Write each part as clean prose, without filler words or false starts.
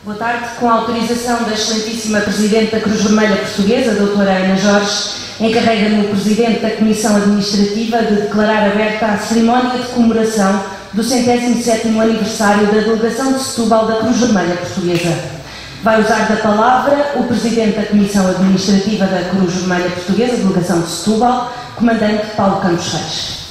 Boa tarde. Com a autorização da excelentíssima Presidente da Cruz Vermelha Portuguesa, doutora Ana Jorge, encarrega-me o Presidente da Comissão Administrativa de declarar aberta a cerimónia de comemoração do 107º aniversário da Delegação de Setúbal da Cruz Vermelha Portuguesa. Vai usar da palavra o Presidente da Comissão Administrativa da Cruz Vermelha Portuguesa, Delegação de Setúbal, Comandante Paulo Campos Reis.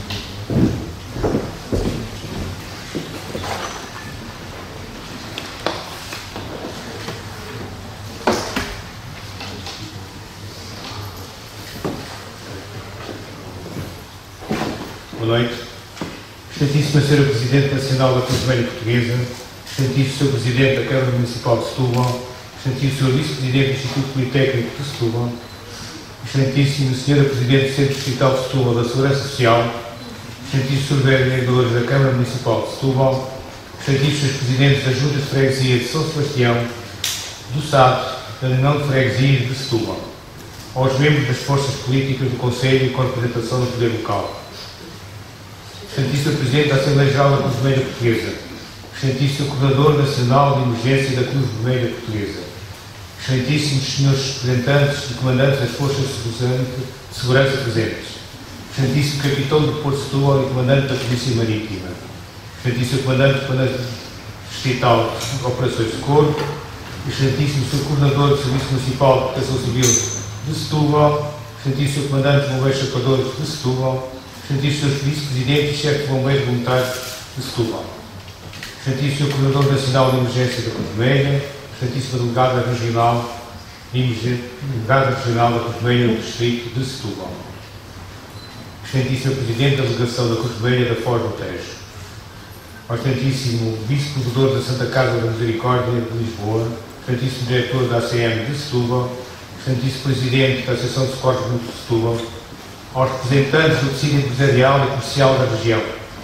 Boa noite. Excelentíssima Sra. Presidente Nacional da Cruz Vermelha Portuguesa, Excelentíssimo Sr. Presidente da Câmara Municipal de Setúbal, Excelentíssimo Sr. Vice-Presidente do Instituto Politécnico de Setúbal, Excelentíssimo Sra. Presidente do Centro Distrital de Setúbal da Segurança Social, Excelentíssimo Sr. Vereador da Câmara Municipal de Setúbal, Excelentíssimos Srs. Presidentes das Juntas de Freguesia de São Sebastião, do SAD, da União de Freguesias de Setúbal, aos membros das forças políticas do Conselho e com representação do Poder Local, Excelentíssimo Presidente da Assembleia Geral da Cruz Vermelha Portuguesa, Excelentíssimo Coordenador Nacional de Emergência da Cruz Vermelha Portuguesa, Excelentíssimos Senhores Representantes e Comandantes das Forças de Segurança presentes, Excelentíssimo Capitão do Porto de Setúbal e Comandante da Polícia Marítima, Excelentíssimo Comandante do Comandante Distrital de Operações de Socorro, Excelentíssimo Sr. Coordenador do Serviço Municipal de Proteção Civil de Setúbal, Excelentíssimo Comandante de Bombeiros Chapadores de Setúbal, Excelentíssimo Sr. Vice-Presidente e Chefe de Bombeiros Voluntários de Setúbal, Excelentíssimo Sr. Coordenador Nacional de Emergência da Cruz Vermelha, Excelentíssima Delegada Regional da Cruz Vermelha do Distrito de Setúbal, Excelentíssimo Presidente da Delegação da Cruz Vermelha da Foz do Tejo, Excelentíssimo Vice-Provedor da Santa Casa da Misericórdia de Lisboa, Excelentíssimo Diretor da ACM de Setúbal, Excelentíssimo Presidente da Associação de Socorros Mútuos de Setúbal, aos representantes do tecido empresarial e comercial da região,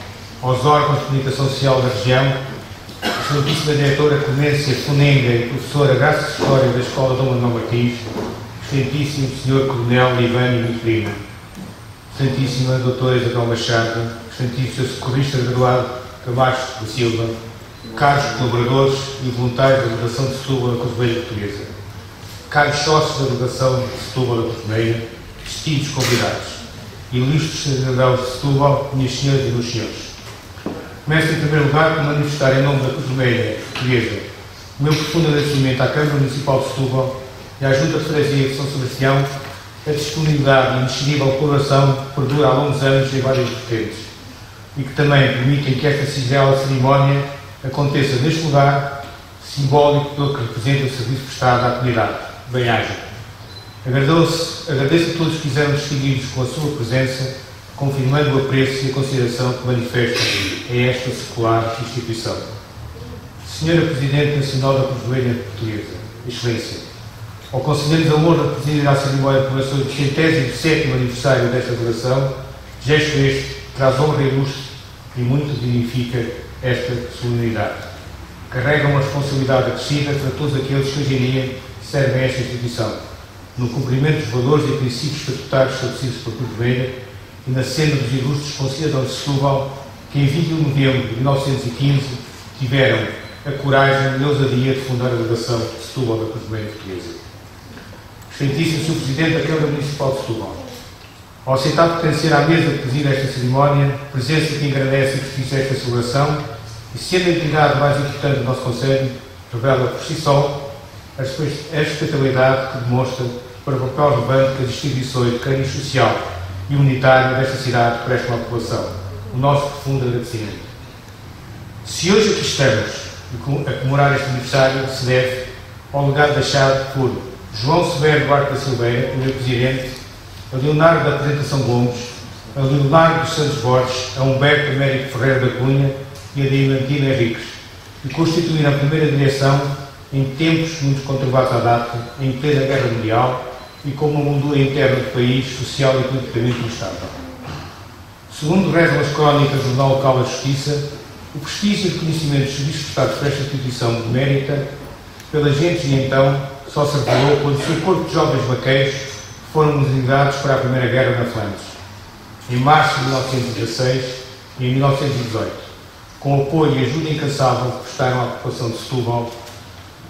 aos órgãos de comunicação social da região, Excelentíssima Diretora Clemência Fonenga e Professora Graça de História da Escola Dom Manuel Martins, Excelentíssimo Sr. Coronel Ivânio Muito Prima, Excelentíssima Doutora Isabel Machado, Excelentíssimo Sr. Socorrista Graduado Camacho da Silva, caros colaboradores e voluntários da Delegação de Setúbal da Cruz Vermelha Portuguesa, caros sócios da Delegação de Setúbal da Cruz Vermelha, distintos convidados, ilustres cidadãos de Setúbal, minhas senhoras e meus senhores. Começo em primeiro lugar por manifestar em nome da Cruz Vermelha Portuguesa o meu profundo agradecimento à Câmara Municipal de Setúbal e à Junta de Freguesia de São Sebastião a disponibilidade e indiscutível colaboração que perdura há longos anos em várias vertentes e que também permitem que esta singela cerimónia aconteça neste lugar simbólico pelo que representa o serviço prestado à comunidade. Bem-aja. Agradeço a todos que quiseram distinguir-nos com a sua presença, confirmando o apreço e a consideração que manifestam a esta secular instituição. Senhora Presidente Nacional da Cruz Vermelha Portuguesa, Excelência, ao conceder-nos a honra de presidir a cerimónia de comemoração do 107º aniversário desta delegação, gesto este traz honra e ilustre e muito dignifica esta solenidade. Carrega uma responsabilidade acrescida para todos aqueles que hoje em dia servem a esta instituição, no cumprimento dos valores e princípios estatutários estabelecidos pela Cruz Vermelha e na senda dos ilustres concidadãos de Setúbal que em 21 de novembro de 1915 tiveram a coragem e a ousadia de fundar a Delegação de Setúbal da Cruz Vermelha Portuguesa. Excelentíssimo Sr. Presidente da Câmara Municipal de Setúbal, ao aceitar pertencer à mesa que preside esta cerimónia, presença que engrandece e prestígio esta celebração e sendo a entidade mais importante do nosso Conselho, revela por si só a respeitabilidade que demonstra para o papel relevante que as instituições de carinho social e unitário desta cidade prestam à população. O nosso profundo agradecimento. Se hoje aqui estamos a comemorar este aniversário, se deve ao legado deixado por João Severo Duarte da Silveira, primeiro Presidente, a Leonardo da Apresentação Gomes, a Leonardo dos Santos Borges, a Humberto Américo Ferreira da Cunha e a Diamantina Henriques, que constituíram a primeira direção em tempos muito conturbados à data, em plena guerra mundial e com uma moldura interna do país, social e politicamente instável. Segundo rezam as crónicas do Jornal Local da Justiça, o prestígio e reconhecimento dos serviços prestados por esta instituição demérita pelas gentes e então só se revelou quando o seu corpo de jovens vaqueiros foram mobilizados para a Primeira Guerra na Flandres, em março de 1916 e em 1918, com o apoio e ajuda incansável que prestaram à população de Setúbal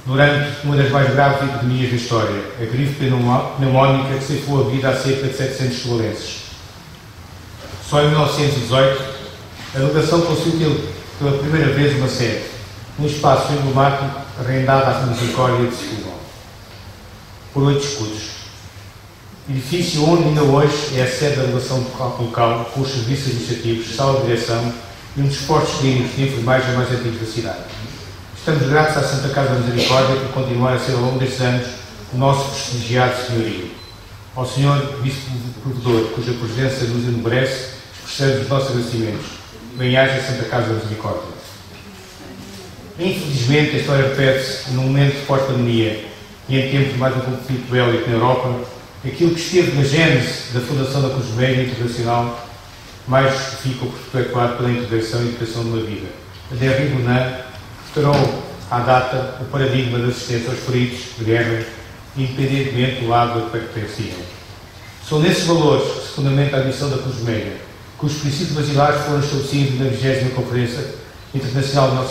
durante uma das mais graves epidemias da história, a gripe pneumónica que ceifou a vida a cerca de 700 segolenses. Só em 1918, a delegação conseguiu ter pela primeira vez uma sede, num espaço emblemático arrendado à Misericórdia de Setúbal, por 8 escudos. Edifício onde ainda hoje é a sede da delegação local, com os serviços administrativos, sala de direção e um dos postos clínicos de enfermagem mais antigos da cidade. Estamos gratos à Santa Casa da Misericórdia por continuar a ser ao longo destes anos o nosso prestigiado senhorio. Ao Senhor Vice-Provedor, cuja presença nos enobrece, expressamos os nossos agradecimentos. Bem-aja Santa Casa da Misericórdia. Infelizmente, a história repete-se num momento de pós-pandemia e em tempo de mais um conflito bélico na Europa, aquilo que esteve na gênese da fundação da Cruz Vermelha Internacional mais ficou perpetuado pela integração e educação de uma vida. A Henri Dunant alterou à data o paradigma da assistência aos feridos de guerra, independentemente do lado a que pertenciam. São nesses valores que se fundamenta a missão da Cruz Vermelha, cujos princípios basilares foram estabelecidos na 20ª Conferência Internacional de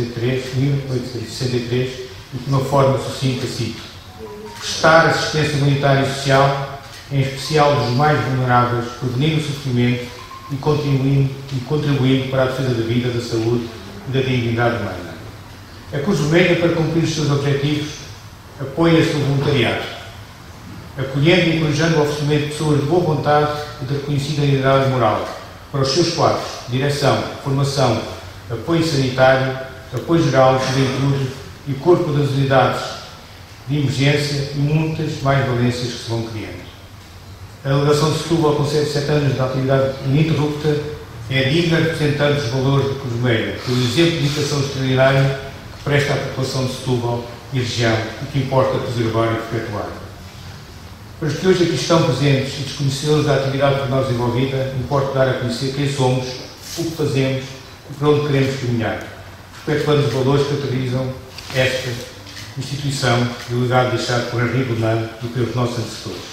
1863 e de uma forma sucinta cito: prestar assistência humanitária e social, em especial dos mais vulneráveis, prevenindo o sofrimento e contribuindo para a defesa da vida, da saúde e da dignidade humana. A Cruz Vermelha, para cumprir os seus objetivos, apoia-se no voluntariado, acolhendo e encorajando o oferecimento de pessoas de boa vontade e de reconhecida identidade moral para os seus quadros, direção, formação, apoio sanitário, apoio geral de juventude e corpo das unidades de emergência e muitas mais valências que se vão criando. A delegação de Setúbal, com 7 anos de atividade ininterrupta, é digna representante dos valores da Cruz Vermelha, pelo exemplo de dedicação extraordinária que presta à população de Setúbal e região e que importa preservar e perpetuar. Para os que hoje aqui estão presentes e desconhecedores da atividade por nós desenvolvida, importa dar a conhecer quem somos, o que fazemos e para onde queremos caminhar, perpetuando os valores que caracterizam esta instituição e o legado deixado por Henri Dunant e pelos nossos antecessores.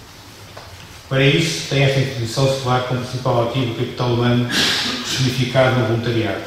Para isso, tem esta instituição secular como principal ativo o capital humano significado no voluntariado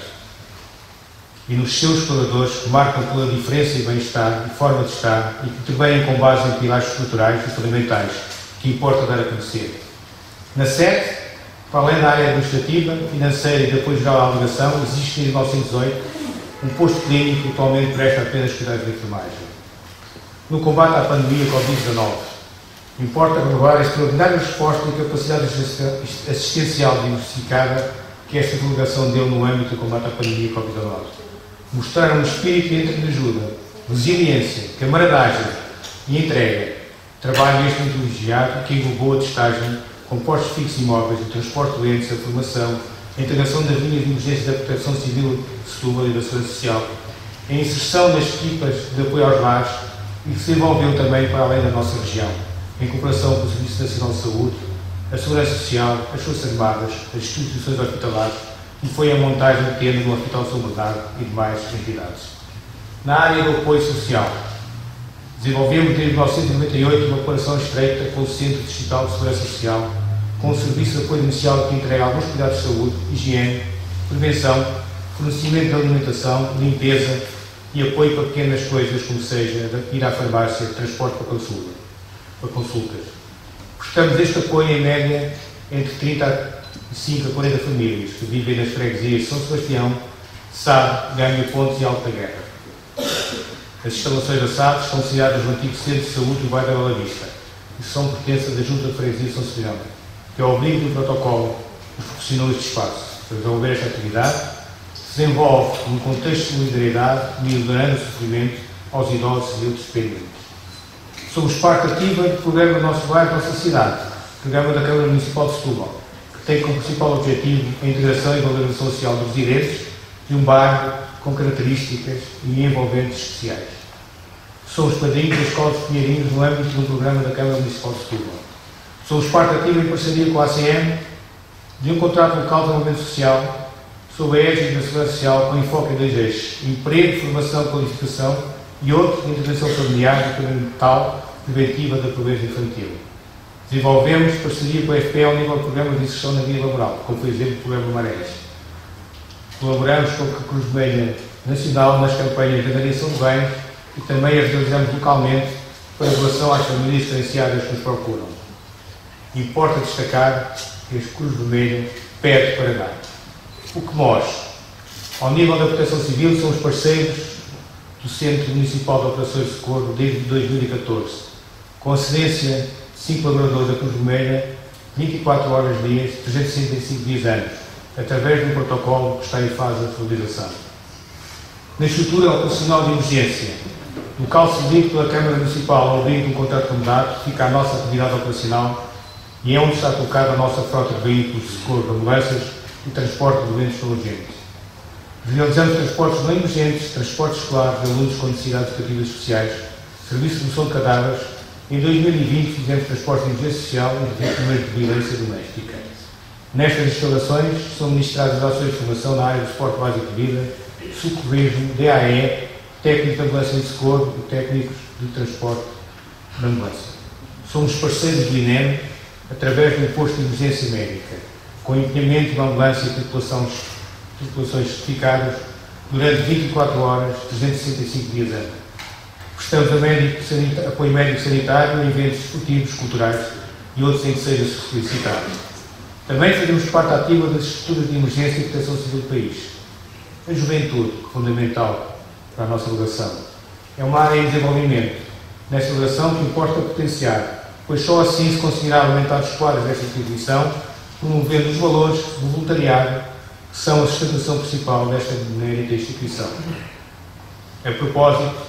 e nos seus colaboradores que marcam pela diferença e bem-estar e forma de estar e que intervêm com base em pilares estruturais e fundamentais que importa dar a conhecer. Na sede, para além da área administrativa, financeira e de apoio geral à delegação, existe em 1918 um posto clínico que atualmente presta apenas cuidados de enfermagem. No combate à pandemia Covid-19, importa renovar a extraordinária resposta e capacidade assistencial diversificada que esta delegação deu no âmbito do combate à pandemia Covid-19. Mostrar um espírito de ajuda, resiliência, camaradagem e entrega. Trabalho este privilegiado que englobou a testagem com postos fixos imóveis, o transporte de doentes, a formação, a integração das linhas de emergência da Proteção Civil de Setúbal e da Segurança Social, a inserção das equipas de apoio aos lares e que se desenvolveu também para além da nossa região, em cooperação com o Serviço Nacional de Saúde, a Segurança Social, as Forças Armadas, as instituições hospitalares e foi a montagem de tenda no Hospital São Bernardo e demais entidades. Na área do apoio social, desenvolvemos desde 1998 uma cooperação estreita com o Centro Distrital de Segurança Social, com o serviço de apoio inicial que entrega alguns cuidados de saúde, higiene, prevenção, fornecimento de alimentação, limpeza e apoio para pequenas coisas, como seja ir à farmácia, transporte para consultas. Prestamos este apoio em média entre 35 a 40 famílias que vivem nas freguesias de São Sebastião, Sade, Ganha Pontes e Alta Guerra. As instalações da Sade estão sediadas no antigo Centro de Saúde do bairro da Bela Vista e são pertences da Junta de Freguesia de São Sebastião, que ao abrigo do protocolo nos proporcionou este espaço. Para desenvolver esta atividade, se desenvolve num contexto de solidariedade, melhorando o sofrimento aos idosos e outros dependentes. Somos parte ativa do programa do nosso bairro, da nossa cidade, programa da Câmara Municipal de Setúbal, que tem como principal objetivo a integração e valorização social dos residentes de um bairro com características e envolventes especiais. Somos padrinhos da Escola dos Pinheirinhos no âmbito do programa da Câmara Municipal de Setúbal. Somos parte ativa em parceria com a ACM de um contrato local de desenvolvimento social sob a égide da Segurança Social com enfoque em 2 eixos: emprego, formação, qualificação e outro, intervenção familiar e parental preventiva da pobreza infantil. Desenvolvemos parceria com a FP ao nível de programas de inserção na vida laboral, como por exemplo o programa Marés. Colaboramos com a Cruz Vermelha Nacional nas campanhas de angariação de bens e também as realizamos localmente para relação às famílias diferenciadas que nos procuram. Importa destacar que a Cruz Vermelha pede para dar. O que mostra, ao nível da Proteção Civil, são os parceiros do Centro Municipal de Operações de Socorro desde 2014, com a cedência de 5 colaboradores da Cruz Vermelha, 24 horas dias, 365 dias anos, através de um protocolo que está em fase de atualização. Na estrutura operacional de emergência, local cedido pela Câmara Municipal ao abrigo de um contrato combinado, fica a nossa atividade operacional e é onde está colocada a nossa frota de veículos de socorro de ambulâncias e transporte de doentes não urgentes. Realizamos transportes não emergentes, transportes escolares de alunos com necessidades educativas especiais, serviço de remoção de cadáveres. Em 2020 fizemos transporte de emergência social e de vítimas de violência doméstica. Nestas instalações são ministradas ações de formação na área do suporte básico de vida, socorrismo, DAE, técnicos de ambulância de socorro e técnicos de transporte de ambulância. Somos parceiros do INEM através do posto de emergência médica, com empenhamento de ambulância e tripulações certificadas durante 24 horas, 365 dias ano. Prestamos apoio médico sanitário em eventos esportivos, culturais e outros em que seja solicitado. Também fazemos parte ativa das estruturas de emergência e proteção civil do país. A juventude, fundamental para a nossa delegação, é uma área em desenvolvimento. Nesta delegação que importa potenciar, pois só assim se conseguirá aumentar os quadros desta instituição, promovendo os valores do voluntariado, que são a sustentação principal desta benemérita instituição. A propósito,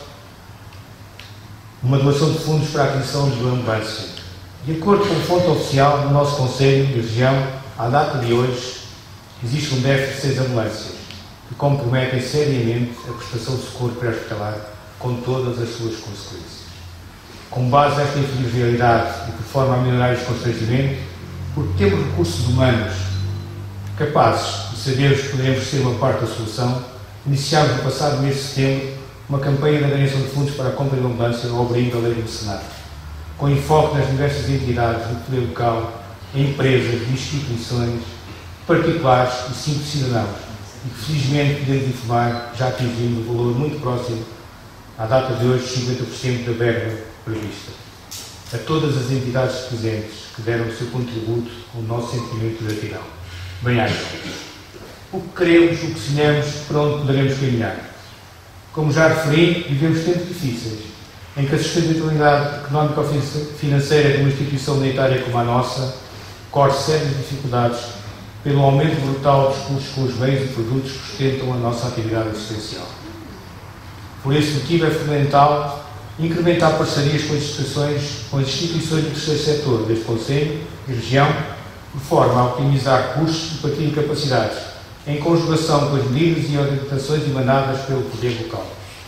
uma doação de fundos para a aquisição de ambulância. De acordo com a fonte oficial do nosso Conselho de Região, à data de hoje, existe um déficit de 6 ambulâncias, que comprometem seriamente a prestação de socorro pré-hospitalar, com todas as suas consequências. Com base nesta infeliz realidade e por forma a melhorar este constrangimento, porque temos recursos humanos capazes de sabermos que poderemos ser uma parte da solução, iniciámos no passado mês de setembro uma campanha de angariação de fundos para a compra de ambulância ao abrigo da Lei do Mecenato, com enfoque nas diversas entidades do poder local, empresas, instituições, particulares e simples cidadãos, e que felizmente podemos informar já atingimos um valor muito próximo, à data de hoje, 50% da verba prevista. A todas as entidades presentes que deram o seu contributo, o nosso sentimento de gratidão. Bem-ajam. O que queremos, o que sonhamos, para onde poderemos caminhar. Como já referi, vivemos tempos difíceis, em que a sustentabilidade económico-financeira de uma instituição humanitária como a nossa corre sérias dificuldades pelo aumento brutal dos custos com os bens e produtos que sustentam a nossa atividade existencial. Por esse motivo é fundamental incrementar parcerias com as instituições do terceiro setor deste Conselho e região, de forma a optimizar custos e partilha de capacidades, em conjugação com as medidas e orientações emanadas pelo poder local.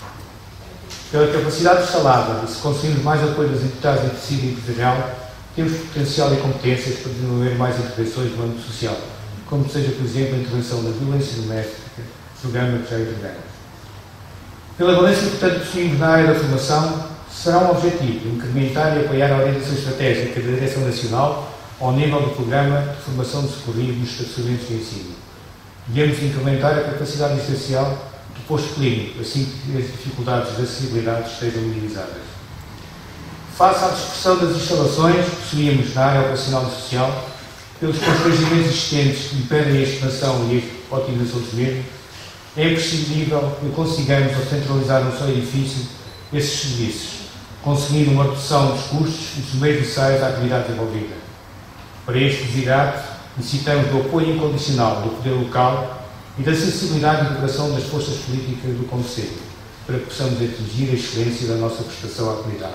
Pela capacidade instalada e se conseguirmos mais apoio das entidades de tecido empresarial, temos potencial e competências para desenvolver mais intervenções no âmbito social, como seja, por exemplo, a intervenção da violência doméstica, programa que já integramos. Pela valência que, portanto, possuímos na área da formação, será um objetivo incrementar e apoiar a orientação estratégica da Direção Nacional ao nível do Programa de Formação de Socorrismo nos estabelecimentos de ensino. Devemos incrementar a capacidade essencial do posto clínico, assim que as dificuldades de acessibilidade estejam minimizadas. Face à dispersão das instalações que possuímos na área operacional e social, pelos constrangimentos existentes que impedem a expansão e a otimização dos mesmos, é imprescindível que consigamos centralizar no seu edifício esses serviços, conseguindo uma redução dos custos e dos meios necessários à atividade desenvolvida. Para este desidrato, necessitamos do apoio incondicional do poder local e da sensibilidade e integração das forças políticas do Conselho, para que possamos atingir a excelência da nossa prestação à comunidade.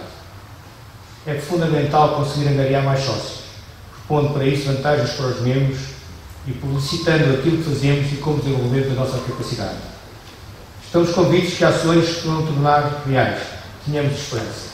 É fundamental conseguir angariar mais sócios, propondo para isso vantagens para os membros e publicitando aquilo que fazemos e como desenvolvemos a nossa capacidade. Estamos convictos que ações se vão tornar reais. Tenhamos esperança.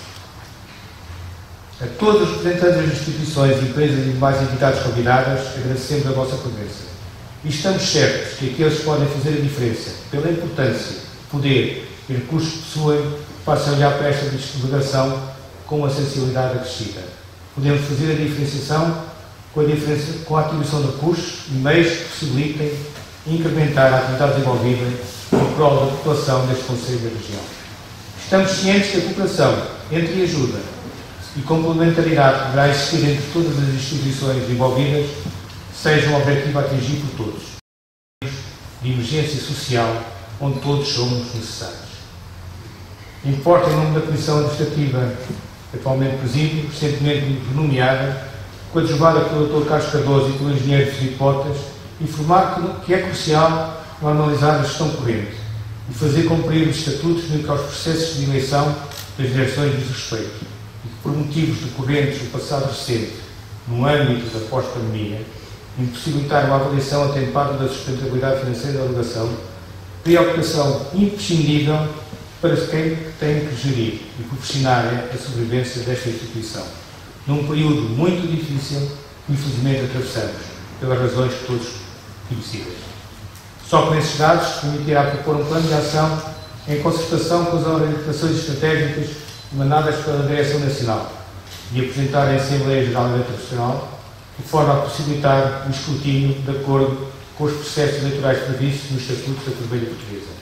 A todos os representantes das instituições, empresas e demais entidades convidadas, agradecemos a vossa presença. E estamos certos que aqueles que podem fazer a diferença, pela importância, poder e recursos que possuem, passam a olhar para esta delegação com uma sensibilidade acrescida. Podemos fazer a diferenciação com a atribuição de recursos e meios que possibilitem incrementar a atividade desenvolvida em prol da população deste Conselho da região. Estamos cientes que a cooperação entre ajuda e complementaridade que deverá existir entre todas as instituições envolvidas seja um objetivo a atingir por todos, de emergência social onde todos somos necessários. Importa, em nome da Comissão Administrativa, atualmente presido, recentemente renomeada, coadjuvada pelo Dr. Carlos Cardoso e pelo engenheiro Filipe Portas, informar que é crucial analisar a gestão corrente e fazer cumprir os estatutos no que aos processos de eleição das direções diz respeito, e que, por motivos decorrentes do passado recente, no âmbito da pós-pandemia, impossibilitar uma avaliação atempada da sustentabilidade financeira da alegação, preocupação imprescindível para quem tem que gerir e proporcionar a sobrevivência desta instituição, num período muito difícil que infelizmente atravessamos, pelas razões que todos conhecidas. Só com esses dados permitirá propor um plano de ação em concertação com as orientações estratégicas emanadas pela Direção Nacional e apresentar a Assembleia Geral Internacional de forma a possibilitar o escrutínio de acordo com os processos eleitorais previstos nos Estatutos da Cruz Vermelha Portuguesa.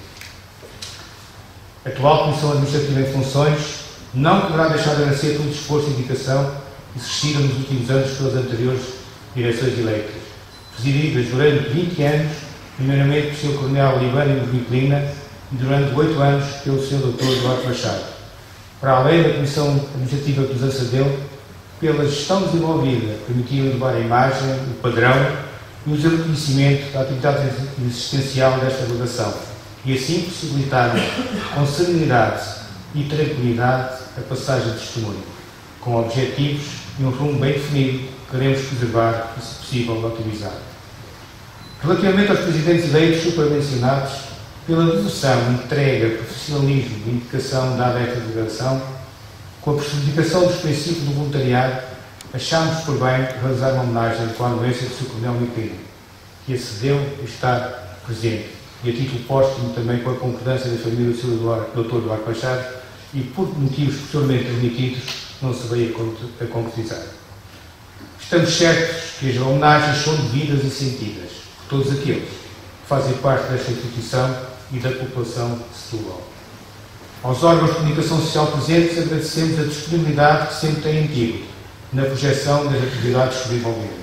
A atual Comissão Administrativa em funções não poderá deixar de agradecer todo o esforço e dedicação exercido nos últimos anos pelas anteriores direções eleitas, presididas durante 20 anos, primeiramente pelo Sr. Coronel Libânio Miquelina e durante 8 anos pelo Sr. Dr. Eduardo Machado. Para além da Comissão Administrativa que nos acedeu, pela gestão desenvolvida, permitiu elevar a imagem, o padrão e o reconhecimento da atividade existencial desta delegação e assim possibilitar com serenidade e tranquilidade a passagem de testemunho, com objetivos e um rumo bem definido que queremos preservar e, se possível, otimizar. Relativamente aos presidentes eleitos supramencionados, pela devoção, entrega, profissionalismo e indicação dada a esta delegação, com a personificação dos princípios do voluntariado, achámos por bem realizar uma homenagem com a anuência do Sr. Coronel Miquelina, que acedeu a estar presente, e a título póstumo também com a concordância da família do Sr. Dr. Eduardo Machado, e por motivos posteriormente admitidos, não se veio a concretizar. Estamos certos que as homenagens são devidas e sentidas por todos aqueles que fazem parte desta instituição e da população de Setúbal. Aos órgãos de comunicação social presentes, agradecemos a disponibilidade que sempre têm tido na projeção das atividades que desenvolvemos.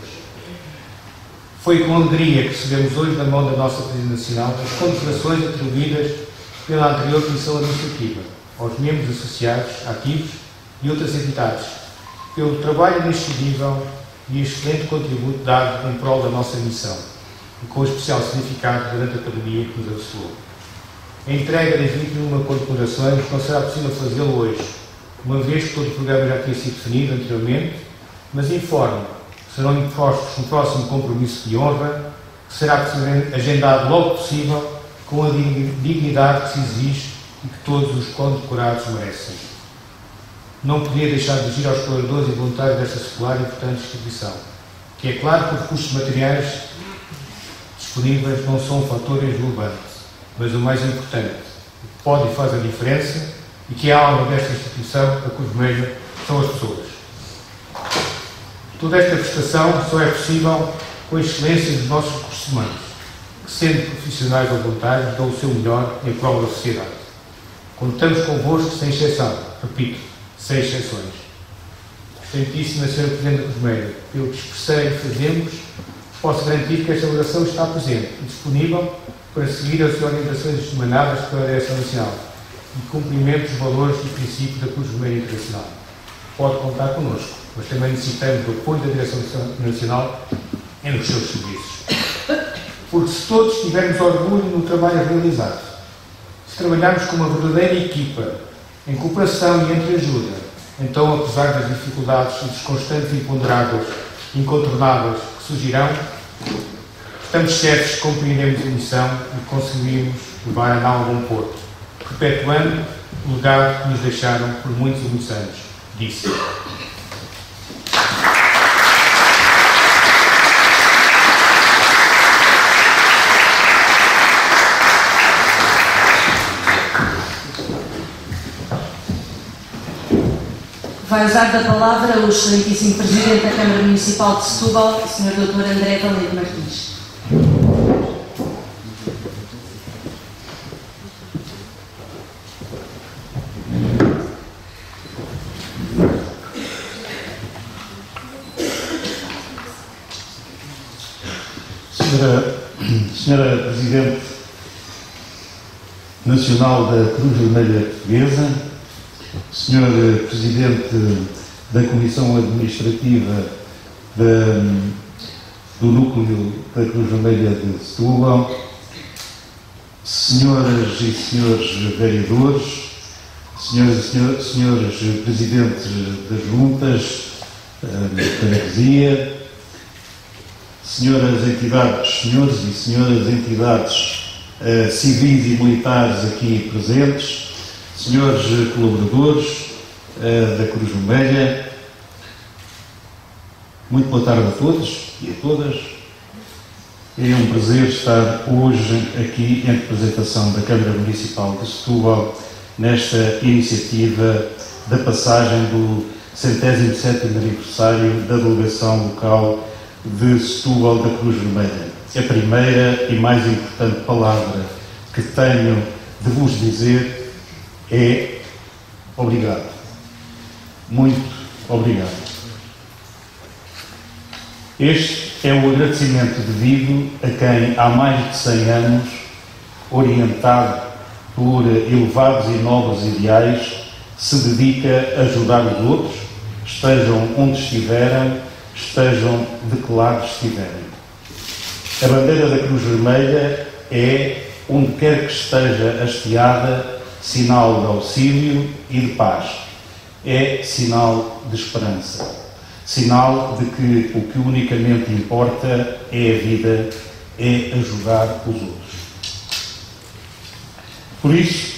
Foi com alegria que recebemos hoje, da mão da nossa Presidente Nacional, as condecorações atribuídas pela anterior Comissão Administrativa aos membros associados, ativos e outras entidades, pelo trabalho inesquecível e excelente contributo dado em prol da nossa missão, e com especial significado durante a pandemia que nos assolou. A entrega das 21 condecorações não será possível fazê-lo hoje, uma vez que todo o programa já tinha sido definido anteriormente, mas informo que serão impostos um próximo compromisso de honra, que será agendado logo possível, com a dignidade que se exige e que todos os condecorados merecem. Não podia deixar de dirigir aos colaboradores e voluntários desta secular e importante instituição, que é claro que os recursos materiais disponíveis não são um fator irrelevante, mas o mais importante, o que pode e faz a diferença, e que a alma desta instituição, a Cruz Vermelha, são as pessoas. Toda esta prestação só é possível com a excelência dos nossos recursos humanos, que, sendo profissionais ou voluntários, dão o seu melhor em prol da sociedade. Contamos convosco sem exceção, repito, sem exceções. Excelentíssima Sra. Presidente da Cruz Vermelha, pelo que expressei e fazemos, posso garantir que esta delegação está presente e disponível para seguir as orientações emanadas pela Direção Nacional e cumprimento dos valores e princípios da Cruz Vermelha Internacional. Pode contar connosco, mas também necessitamos do apoio da Direção Nacional nos seus serviços. Porque se todos tivermos orgulho no trabalho realizado, se trabalharmos com uma verdadeira equipa, em cooperação e entre ajuda, então, apesar das dificuldades e dos constantes imponderáveis e incontornáveis que surgirão, estamos certos que cumpriremos a missão e conseguiremos levar a nau a bom porto, perpetuando o legado que nos deixaram por muitos e muitos anos. Disse. Vai usar da palavra o excelentíssimo Presidente da Câmara Municipal de Setúbal, o Sr. Dr. André Valente Martins. Senhora Presidente Nacional da Cruz Vermelha Portuguesa, Senhor Presidente da Comissão Administrativa do Núcleo da Cruz Vermelha de Setúbal, Senhoras e Senhores Vereadores, Senhoras e Senhores Presidentes das Juntas da Freguesia, Senhores e Senhoras entidades civis e militares aqui presentes, Senhores colaboradores da Cruz Vermelha, muito boa tarde a todos e a todas. É um prazer estar hoje aqui em representação da Câmara Municipal de Setúbal nesta iniciativa da passagem do 107º aniversário da delegação local de Setúbal da Cruz Vermelha. A primeira e mais importante palavra que tenho de vos dizer é obrigado. Muito obrigado. Este é o agradecimento devido a quem há mais de 100 anos, orientado por elevados e nobres ideais, se dedica a ajudar os outros, estejam onde estiverem, estejam de que lado estiverem. A bandeira da Cruz Vermelha é, onde quer que esteja hasteada, sinal de auxílio e de paz. É sinal de esperança. Sinal de que o que unicamente importa é a vida, é ajudar os outros. Por isso,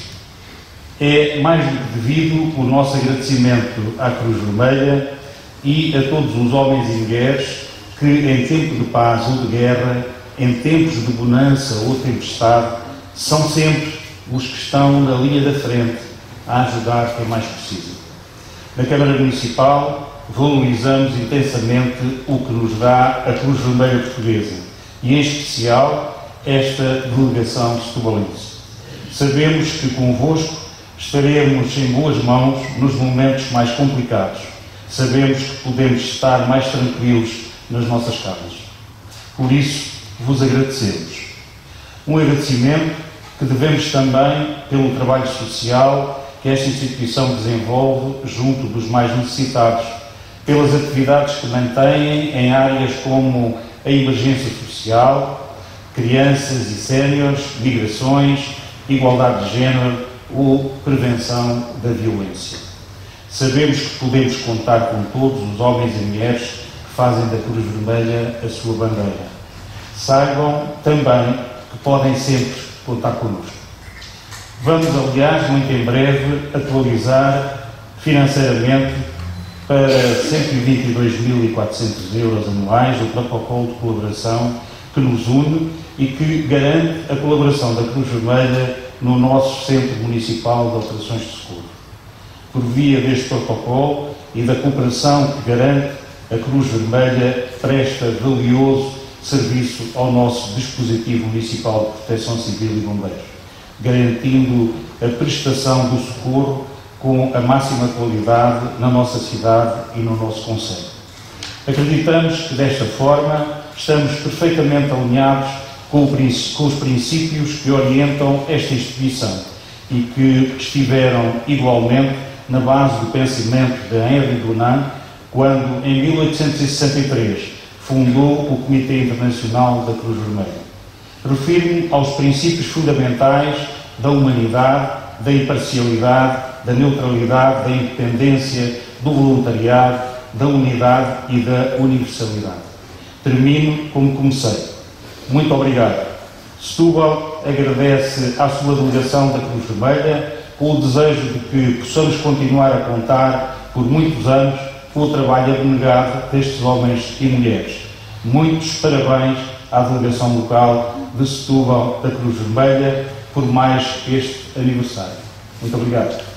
é mais do que devido o nosso agradecimento à Cruz Vermelha e a todos os homens e mulheres que, em tempo de paz ou de guerra, em tempos de bonança ou tempestade, são sempre os que estão na linha da frente a ajudar quem mais precisa. Na Câmara Municipal, valorizamos intensamente o que nos dá a Cruz Vermelha Portuguesa e, em especial, esta delegação setubalense. Sabemos que convosco estaremos em boas mãos nos momentos mais complicados. Sabemos que podemos estar mais tranquilos nas nossas casas. Por isso, vos agradecemos. Um agradecimento que devemos também pelo trabalho social que esta instituição desenvolve junto dos mais necessitados, pelas atividades que mantêm em áreas como a emergência social, crianças e séniores, migrações, igualdade de género ou prevenção da violência. Sabemos que podemos contar com todos os homens e mulheres que fazem da Cruz Vermelha a sua bandeira. Saibam também que podem sempre contar connosco. Vamos, aliás, muito em breve, atualizar financeiramente para 122.400 euros anuais o protocolo de colaboração que nos une e que garante a colaboração da Cruz Vermelha no nosso Centro Municipal de Operações de Socorro. Por via deste protocolo e da cooperação que garante, a Cruz Vermelha presta valioso serviço ao nosso dispositivo municipal de proteção civil e bombeiros, garantindo a prestação do socorro com a máxima qualidade na nossa cidade e no nosso concelho. Acreditamos que, desta forma, estamos perfeitamente alinhados com os princípios que orientam esta instituição e que estiveram igualmente na base do pensamento de Henri Dunant, quando, em 1863, fundou o Comitê Internacional da Cruz Vermelha. Refiro-me aos princípios fundamentais da humanidade, da imparcialidade, da neutralidade, da independência, do voluntariado, da unidade e da universalidade. Termino como comecei. Muito obrigado. Setúbal agradece à sua delegação da Cruz Vermelha com o desejo de que possamos continuar a contar por muitos anos com o trabalho abnegado destes homens e mulheres. Muitos parabéns à delegação local de Setúbal da Cruz Vermelha por mais este aniversário. Muito obrigado.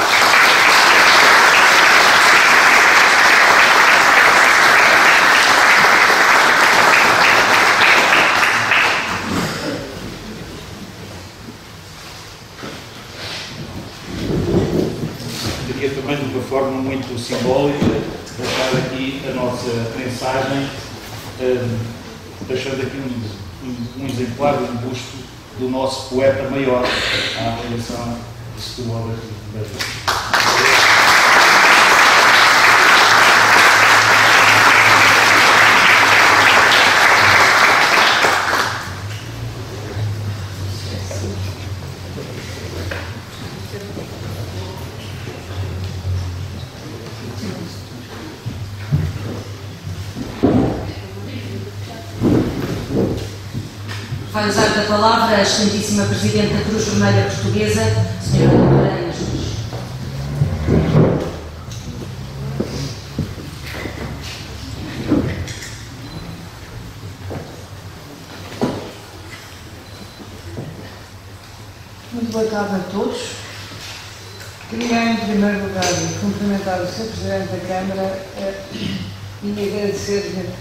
Queria também, de uma forma muito simbólica, deixar aqui a nossa mensagem, deixando aqui um exemplar de um busto do nosso poeta maior, à avaliação de Setúbal da Vida. Vai usar da palavra a excelentíssima Presidente da Cruz Vermelha Portuguesa, Sra. Doutora Ana Jorge. Muito boa tarde a todos. Queria, em primeiro lugar, cumprimentar o Sr. Presidente da Câmara e agradecer-lhe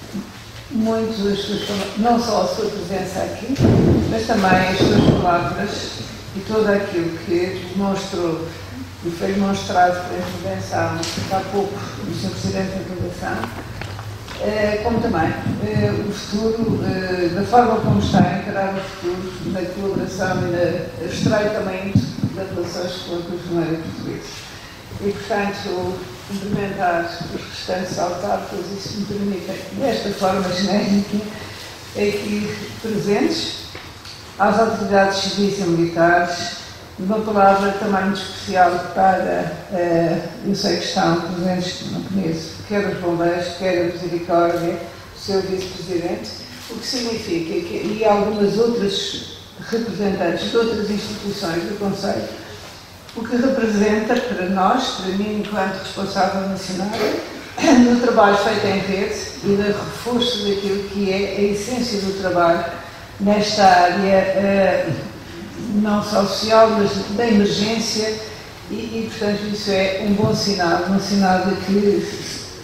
muito as suas palavras, não só a sua presença aqui, mas também as suas palavras e tudo aquilo que demonstrou e foi demonstrado pela intervenção há pouco do Sr. Presidente da Delegação, como também o futuro, da forma como está a encarar o futuro da colaboração e do estreitamento das relações com a Cruz Vermelha Portuguesa. E, portanto, cumprimentar os restantes autarcas e, se me permitem, desta forma genérica, aqui presentes, às autoridades civis e militares, uma palavra também muito especial para, eu sei que estão presentes, não conheço, quer os bombeiros, quer a Misericórdia, o seu vice-presidente, o que significa que, e algumas outras representantes de outras instituições do Conselho, o que representa para nós, para mim, enquanto responsável nacional, no trabalho feito em rede e no reforço daquilo que é a essência do trabalho nesta área, não só social, mas da emergência, e portanto, isso é um bom sinal de que,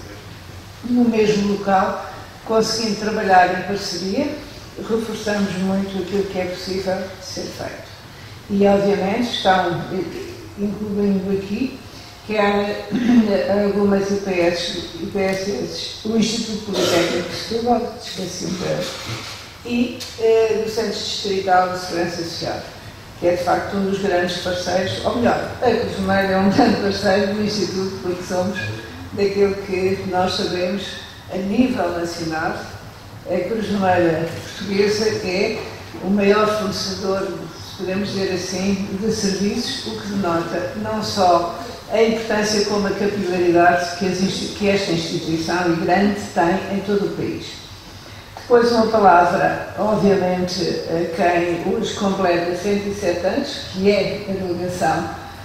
no mesmo local, conseguindo trabalhar em parceria, reforçamos muito aquilo que é possível ser feito. E, obviamente, estão incluindo aqui, quer algumas IPSS, o Instituto Politécnico de Setúbal, esqueci-me, e do Centro Distrital de Segurança Social, que é de facto um dos grandes parceiros, ou melhor, a Cruz Vermelha é um grande parceiro do Instituto, porque somos daquilo que nós sabemos a nível nacional. A Cruz Vermelha Portuguesa é o maior fornecedor, podemos dizer assim, de serviços, o que denota não só a importância como a capilaridade que esta instituição, e grande, tem em todo o país. Depois uma palavra, obviamente, a quem hoje completa 107 anos, que é a delegação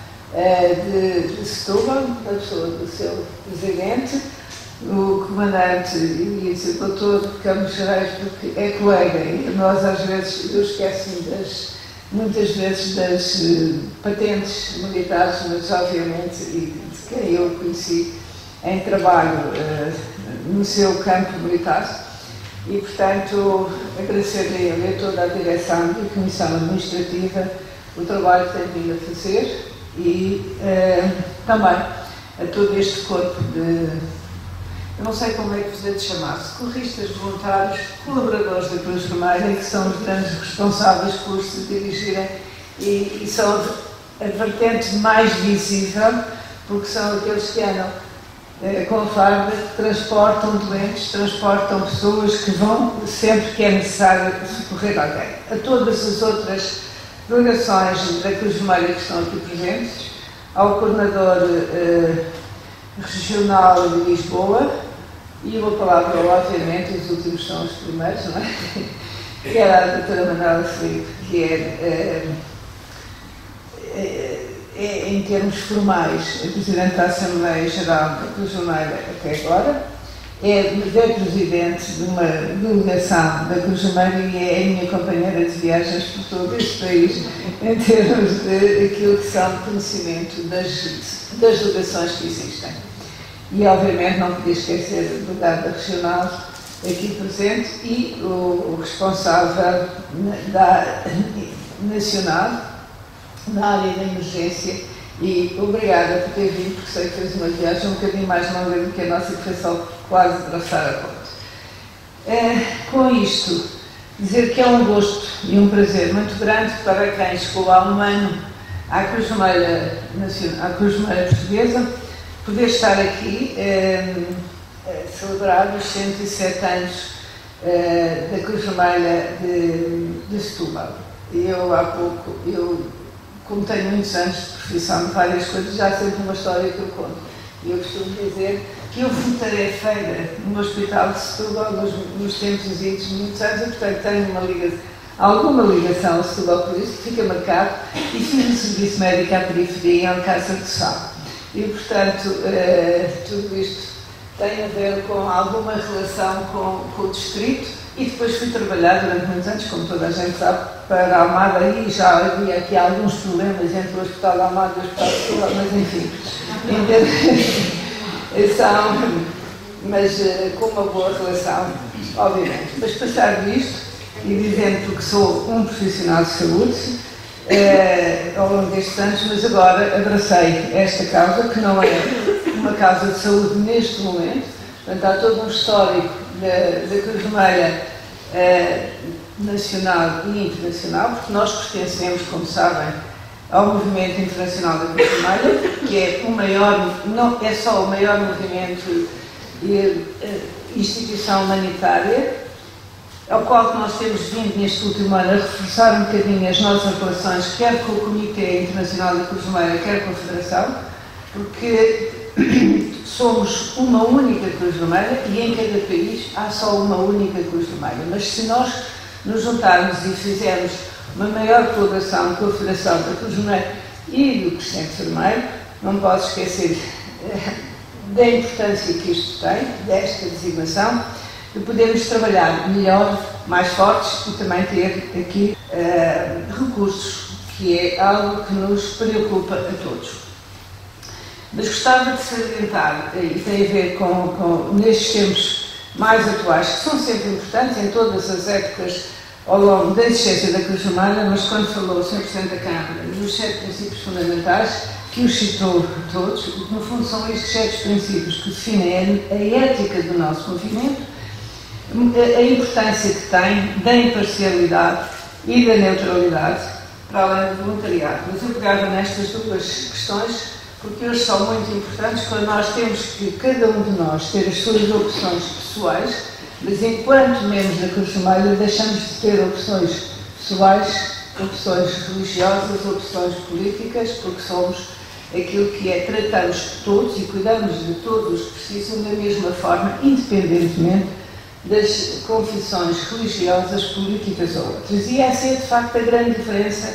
de Setúbal, da pessoa do seu presidente, o comandante e o doutor Campos Gerais, porque é colega, e nós às vezes, eu esqueço-me muitas vezes das patentes militares, mas obviamente, e de quem eu conheci em trabalho no seu campo militar, e portanto agradecer-lhe a ele e toda a direção e a Comissão Administrativa o trabalho que tem vindo a fazer e também a todo este corpo de, eu não sei como é que vos é de chamar, socorristas voluntários, colaboradores da Cruz Vermelha, que são os grandes responsáveis por se dirigirem e são a vertente mais visível, porque são aqueles que andam com a farda, transportam doentes, transportam pessoas que vão sempre que é necessário socorrer alguém. A todas as outras delegações da Cruz Vermelha que estão aqui presentes, ao coordenador regional de Lisboa, e uma palavra, obviamente, os últimos são os primeiros, não é? Que era a doutora Manuela Felipe, que é, em termos formais, a Presidente da Assembleia Geral da Cruz Vermelha até agora, é presidente de uma delegação da Cruz Vermelha e é a minha companheira de viagens por todo este país, em termos de aquilo que são conhecimento das delegações que existem. E, obviamente, não podia esquecer do delegado regional aqui presente e o responsável da nacional na área da emergência. E obrigada por ter vindo, porque sei que fez uma viagem um bocadinho mais longa do que a nossa, que foi só quase atravessar a ponte. Com isto, dizer que é um gosto e um prazer muito grande para quem chegou há um ano à Cruz Vermelha Portuguesa, poder estar aqui a celebrar os 107 anos da Cruz Vermelha de Setúbal. Eu, há pouco, como tenho muitos anos de profissão de várias coisas, já sei uma história que eu conto. E eu costumo dizer que eu fui tarefeira no Hospital de Setúbal nos tempos idos, muitos anos, e portanto tenho alguma ligação a Setúbal, por isso fica marcado, e fiz um serviço médico à periferia em Alcácer do Sal. E portanto, tudo isto tem a ver com alguma relação com o distrito, e depois fui trabalhar durante muitos anos, como toda a gente sabe, para a Almada, e já havia aqui alguns problemas entre o Hospital de Almada e o Hospital de Setúbal, mas enfim, mas com uma boa relação, obviamente. Mas passar disto, e dizendo que sou um profissional de saúde ao longo destes anos, mas agora abracei esta causa, que não é uma causa de saúde neste momento. Portanto, há todo um histórico da Cruz Vermelha nacional e internacional, porque nós pertencemos, como sabem, ao movimento internacional da Cruz Vermelha, que é o maior, não é só o maior movimento e instituição humanitária, ao qual nós temos vindo neste último ano a reforçar um bocadinho as nossas relações, quer com o Comitê Internacional da Cruz Vermelha, quer com a Federação, porque somos uma única Cruz Vermelha e em cada país há só uma única Cruz Vermelha. Mas se nós nos juntarmos e fizermos uma maior colaboração com a Federação da Cruz Vermelha e do Crescente Vermelho, não posso esquecer da importância que isto tem, desta designação, de podermos trabalhar melhor, mais fortes e também ter aqui recursos, que é algo que nos preocupa a todos. Mas gostava de salientar, e tem a ver com nestes tempos mais atuais, que são sempre importantes em todas as épocas ao longo da existência da Cruz Vermelha, mas quando falou o Sr. Presidente da Câmara dos 7 princípios fundamentais, que os citou todos, no fundo são estes 7 princípios que definem a ética do nosso movimento, a importância que tem da imparcialidade e da neutralidade, para além do voluntariado. Mas eu pegava nestas duas questões, porque hoje são muito importantes, quando nós temos que, cada um de nós, ter as suas opções pessoais, mas enquanto membros da Cruz Vermelha deixamos de ter opções pessoais, opções religiosas, opções políticas, porque somos aquilo que é, tratamos de todos e cuidamos de todos os que precisam da mesma forma, independentemente das confissões religiosas, políticas ou outras. E essa é, de facto, a grande diferença,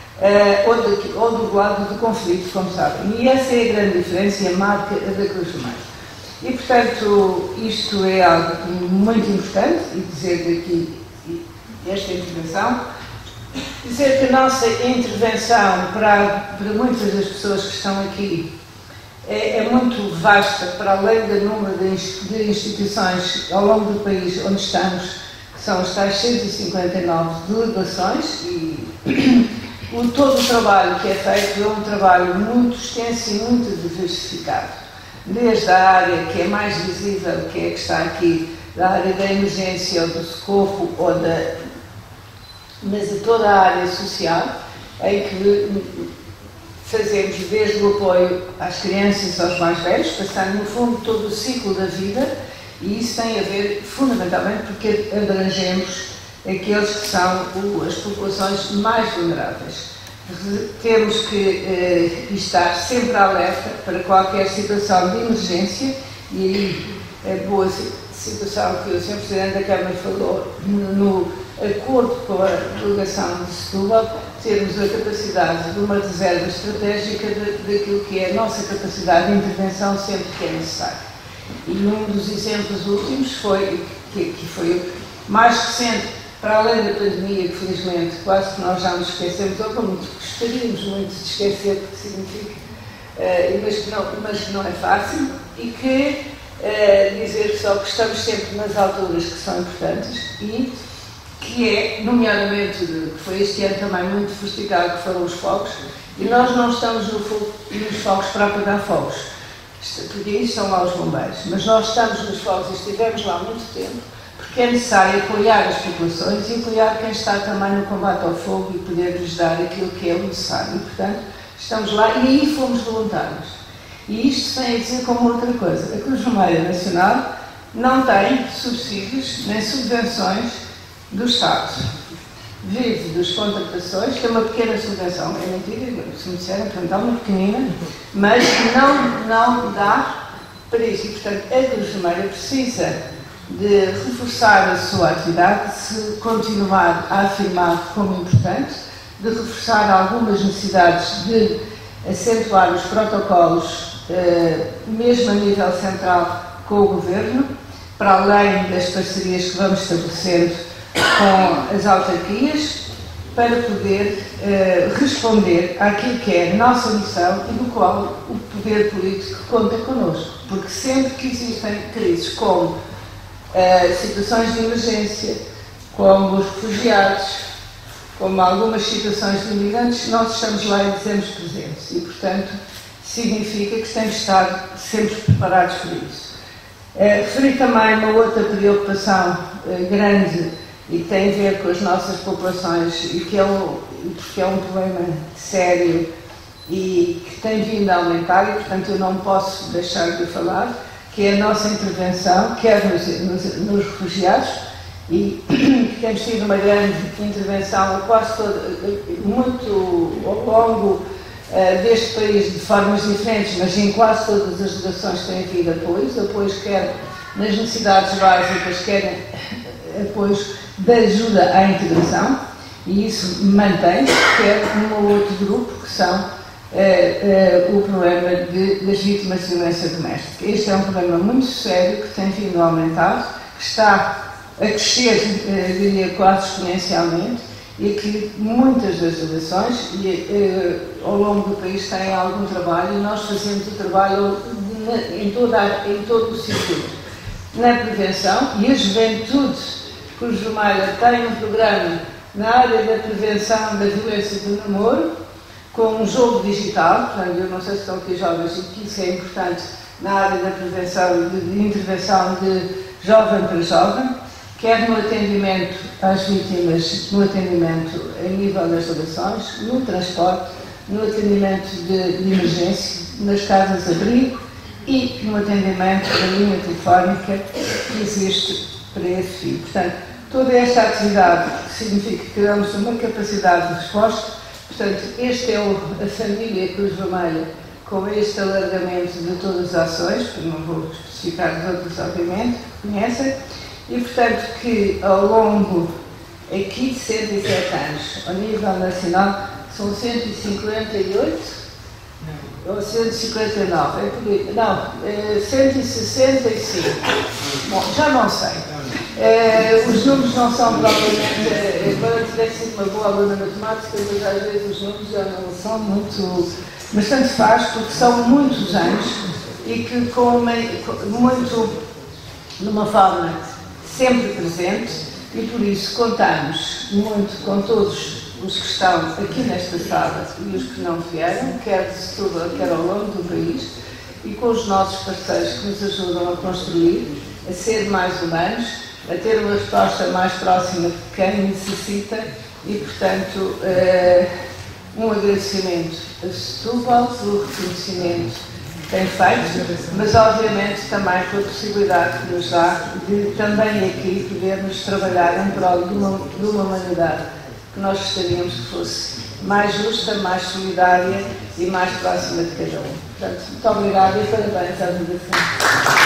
ou do lado do conflito, como sabem. E essa é a grande diferença e a marca da Cruz Vermelha. E, portanto, isto é algo muito importante, e dizer daqui esta intervenção, dizer que a nossa intervenção para muitas das pessoas que estão aqui é muito vasta, para além do número de instituições ao longo do país onde estamos, que são as tais 159 delegações, e todo o trabalho que é feito é um trabalho muito extenso e muito diversificado. Desde a área que é mais visível, que é a que está aqui, da área da emergência ou do socorro, mas a toda a área social, em que fazemos desde o apoio às crianças e aos mais velhos, passando no fundo todo o ciclo da vida, e isso tem a ver fundamentalmente porque abrangemos aqueles que são as populações mais vulneráveis. Temos que estar sempre alerta para qualquer situação de emergência, e aí a boa situação que o Sr. Presidente da Câmara falou no acordo com a delegação de Setúbal, termos a capacidade de uma reserva estratégica daquilo que é a nossa capacidade de intervenção sempre que é necessário. E um dos exemplos últimos foi, que foi mais recente, para além da pandemia, que felizmente quase que nós já nos esquecemos, ou como gostaríamos muito de esquecer, porque significa, mas que não é fácil, e que dizer só que estamos sempre nas alturas que são importantes, e que é, nomeadamente, que foi este ano também muito sofisticado, que foram os fogos, e nós não estamos nos fogos para apagar fogos, porque aí estão lá os bombeiros, mas nós estamos nos fogos e estivemos lá muito tempo, porque é necessário apoiar as populações e apoiar quem está também no combate ao fogo e poder-lhes dar aquilo que é o necessário. E, portanto, estamos lá e aí fomos voluntários. E isto tem a dizer como outra coisa. A Cruz Vermelha Nacional não tem subsídios nem subvenções do Estado. Vive das contratações, tem uma pequena subvenção, é mentira, se me disserem, portanto, há uma pequenina, mas não dá para isso. E, portanto, a Cruz Vermelha precisa de reforçar a sua atividade, de se continuar a afirmar como importante, de reforçar algumas necessidades de acentuar os protocolos, mesmo a nível central com o Governo, para além das parcerias que vamos estabelecendo com as autarquias, para poder responder àquilo que é a nossa missão e do qual o poder político conta connosco. Porque sempre que existem crises como situações de emergência, como os refugiados, como algumas situações de imigrantes, nós estamos lá e dizemos presentes. E, portanto, significa que temos de estar sempre preparados para isso. Referi também uma outra preocupação grande e que tem a ver com as nossas populações e que porque é um problema sério e que tem vindo a aumentar e, portanto, eu não posso deixar de falar, que é a nossa intervenção, quer nos refugiados, e que temos tido uma grande intervenção muito ao longo deste país de formas diferentes, mas em quase todas as delegações tem havido apoios quer nas necessidades básicas, quer apoios de ajuda à integração, e isso mantém-se, quer num outro grupo que são o problema das vítimas de violência doméstica. Este é um problema muito sério que tem vindo a aumentar, que está a crescer, diria, quase exponencialmente, e que muitas das delegações ao longo do país têm algum trabalho, e nós fazemos o trabalho em todo o circuito. Na prevenção, e a juventude Cruz Vermelha tem um programa na área da prevenção da violência do namoro, com um jogo digital, portanto, eu não sei se estão aqui jovens, e que isso é importante na área da prevenção, de intervenção de jovem para jovem, quer no atendimento às vítimas, no atendimento a nível das delegações, no transporte, no atendimento de emergência, nas casas de abrigo e no atendimento da linha telefónica que existe para esse fim. Portanto, toda esta atividade significa que criamos uma capacidade de resposta. Portanto, este é a família Cruz Vermelha, com este alargamento de todas as ações, porque não vou especificar as outras, obviamente, conhecem, e, portanto, que ao longo aqui de 107 anos, ao nível nacional, são 158 ou 159, não, 165, bom, já não sei. Os números não são propriamente, agora tivesse sido uma boa aluna matemática, mas às vezes os números já não são muito, mas tanto faz, porque são muitos anos e que numa forma sempre presente, e por isso contamos muito com todos os que estão aqui nesta sala e os que não vieram, quer de Setúbal, quer ao longo do país, e com os nossos parceiros que nos ajudam a construir, a ser mais humanos, a ter uma resposta mais próxima de quem necessita e, portanto, um agradecimento a Setúbal pelo reconhecimento que tem feito, mas obviamente também pela possibilidade que nos dá de também aqui podermos trabalhar em prol de uma humanidade que nós gostaríamos que fosse mais justa, mais solidária e mais próxima de cada um. Portanto, muito obrigada e parabéns à delegação.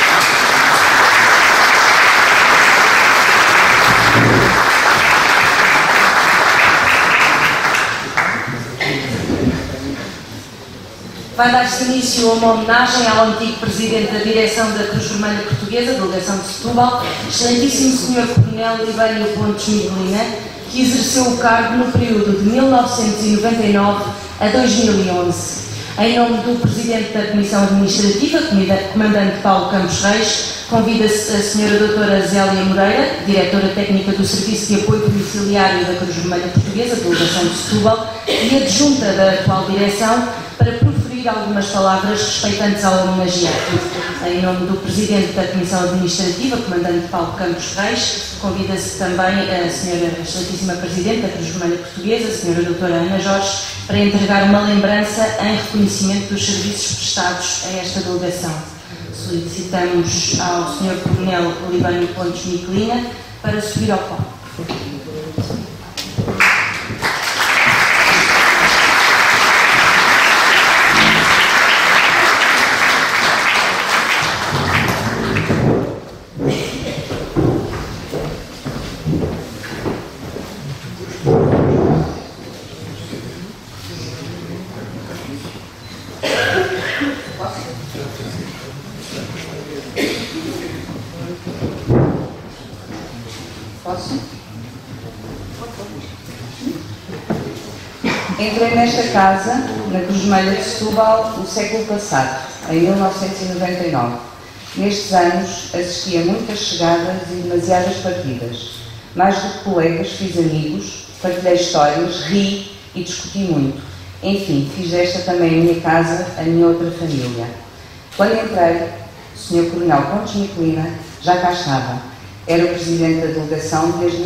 Vai dar-se início a uma homenagem ao antigo presidente da direção da Cruz Vermelha Portuguesa, delegação de Setúbal, excelentíssimo Sr. Coronel Libério Pontes Miguelina, que exerceu o cargo no período de 1999 a 2011. Em nome do Presidente da Comissão Administrativa, Comandante Paulo Campos Reis, convida-se a Sra. Doutora Zélia Moreira, Diretora Técnica do Serviço de Apoio Domiciliário da Cruz Vermelha Portuguesa, delegação de Setúbal, e adjunta da atual direção, para proferir proferir algumas palavras respeitantes ao homenageado. Em nome do Presidente da Comissão Administrativa, Comandante Paulo Campos Reis, convida-se também a Sra. Excelentíssima Presidente da Cruz Vermelha Portuguesa, a Sra. Doutora Ana Jorge, para entregar uma lembrança em reconhecimento dos serviços prestados a esta delegação. Solicitamos ao Sr. Coronel Libânio Pontes Miquelina para subir ao palco. Entrei nesta casa, na Cruz Vermelha de Setúbal, no século passado, em 1999. Nestes anos assisti a muitas chegadas e demasiadas partidas. Mais do que colegas, fiz amigos, partilhei histórias, ri e discuti muito. Enfim, fiz desta também a minha casa, a minha outra família. Quando entrei, o Sr. Coronel Pontes Miquelina já cá estava. Era o Presidente da Delegação desde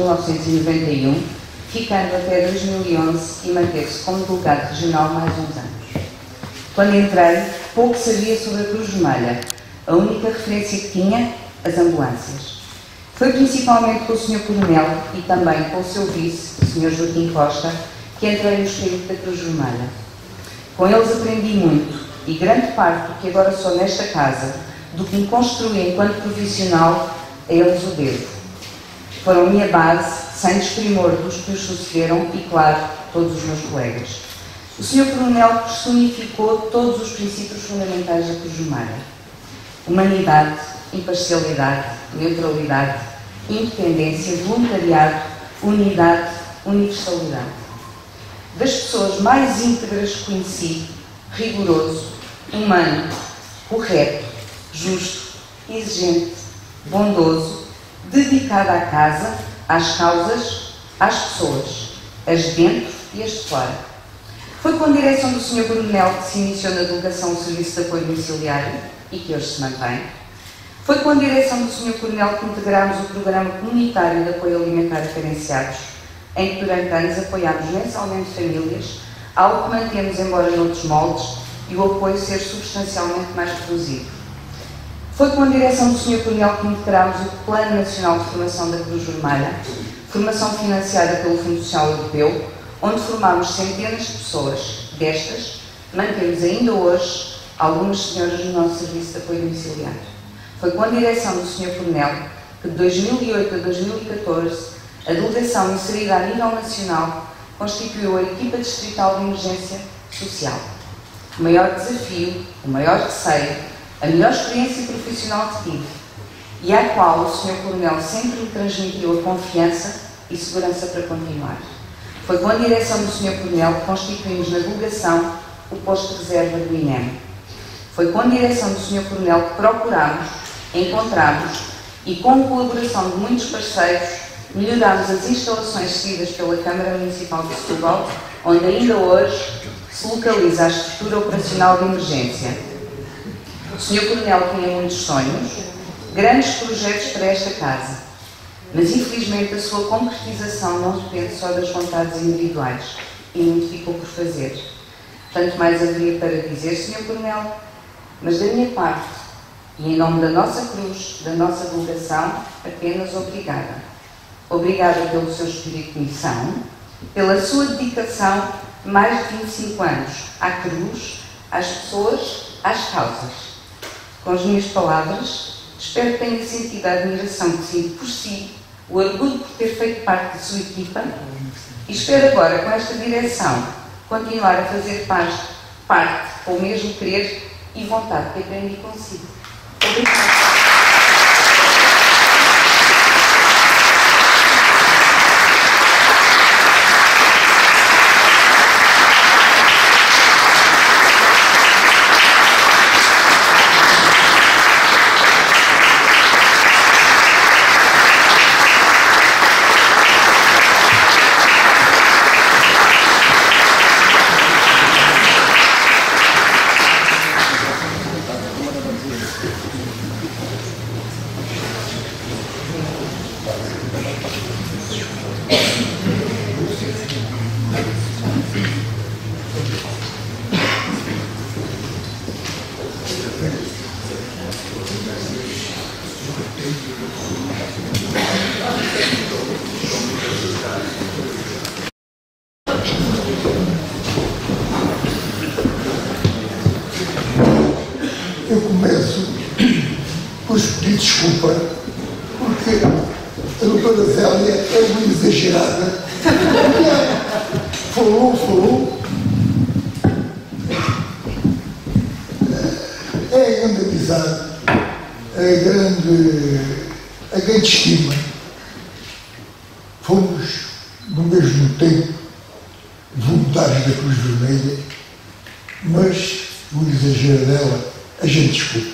1991, ficando até 2011 e manteve-se como delegado regional mais uns anos. Quando entrei, pouco sabia sobre a Cruz Vermelha. A única referência que tinha, as ambulâncias. Foi principalmente com o Sr. Coronel e também com o seu vice, o Sr. Joaquim Costa, que entrei no espírito da Cruz Vermelha. Com eles aprendi muito e grande parte do que agora sou nesta casa, do que me construí enquanto profissional, a eles o devo. Foram a minha base, sem desprimor dos que os sucederam e, claro, todos os meus colegas. O Sr. Coronel personificou todos os princípios fundamentais da Cruz Vermelha. Humanidade, imparcialidade, neutralidade, independência, voluntariado, unidade, universalidade. Das pessoas mais íntegras que conheci, rigoroso, humano, correto, justo, exigente, bondoso, dedicado à casa, às causas, às pessoas, as de dentro e as de fora. Foi com a direção do Sr. Coronel que se iniciou na delegação o Serviço de Apoio Domiciliário e que hoje se mantém. Foi com a direção do Sr. Coronel que integramos o Programa Comunitário de Apoio Alimentar a Carenciados, em que durante anos apoiámos mensalmente famílias, algo que mantemos embora noutros moldes e o apoio ser substancialmente mais reduzido. Foi com a direção do Sr. Coronel que integramos o Plano Nacional de Formação da Cruz Vermelha, formação financiada pelo Fundo Social Europeu, onde formámos centenas de pessoas. Destas, mantemos ainda hoje algumas senhoras no nosso Serviço de Apoio Domiciliário. Foi com a direção do Sr. Coronel que de 2008 a 2014 a delegação inserida a nível nacional constituiu a equipa distrital de emergência social. O maior desafio, o maior receio, a melhor experiência profissional que tive e à qual o Sr. Coronel sempre me transmitiu a confiança e segurança para continuar. Foi com a direção do Sr. Coronel que constituímos na delegação o posto de reserva do INEM. Foi com a direção do Sr. Coronel que procurámos, encontramos e com a colaboração de muitos parceiros melhorámos as instalações cedidas pela Câmara Municipal de Setúbal, onde ainda hoje se localiza a estrutura operacional de emergência. O Sr. Coronel tinha muitos sonhos, grandes projetos para esta casa, mas infelizmente a sua concretização não depende só das vontades individuais e muito ficou por fazer. Tanto mais haveria para dizer, Sr. Coronel, mas da minha parte e em nome da nossa cruz, da nossa delegação, apenas obrigada. Obrigada pelo seu espírito de missão, pela sua dedicação mais de 25 anos à cruz, às pessoas, às causas. Com as minhas palavras, espero que tenha sentido a admiração que sinto por si, o orgulho por ter feito parte da sua equipa e espero agora, com esta direção, continuar a fazer parte com o mesmo querer e vontade que aprendi consigo. Obrigada. Eu começo por pedir desculpa, porque a doutora Zélia é muito exagerada. Falou. É a grande amizade, a grande estima. Fomos, no mesmo tempo, voluntários da Cruz Vermelha, mas o exagero dela, a gente desculpa.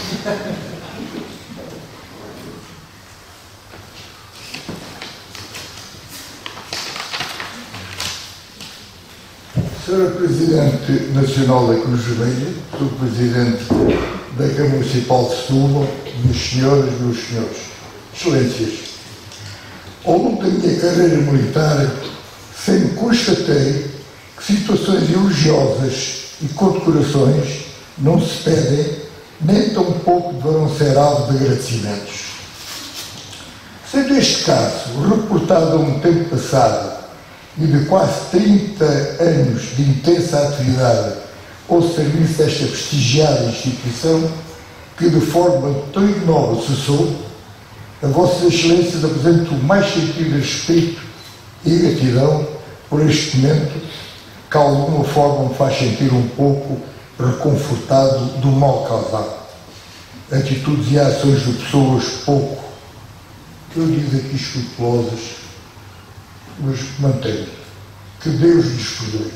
Senhora Presidente Nacional da Cruz Vermelha, Sr. Presidente da Câmara Municipal de Setúbal, meus senhores, excelências, ao longo da minha carreira militar, sempre constatei que situações elogiosas e condecorações não se pedem, nem tão pouco deverão ser alvo de agradecimentos. Sendo este caso reportado a um tempo passado e de quase 30 anos de intensa atividade ao serviço desta prestigiada instituição, que de forma tão nobre cessou, a Vossas Excelências apresentam o mais sentido respeito e gratidão por este momento, que de alguma forma me faz sentir um pouco reconfortado do mal causado. Atitudes e ações de pessoas pouco, eu digo aqui escrupulosas, mas mantenho. Que Deus lhes perdoe.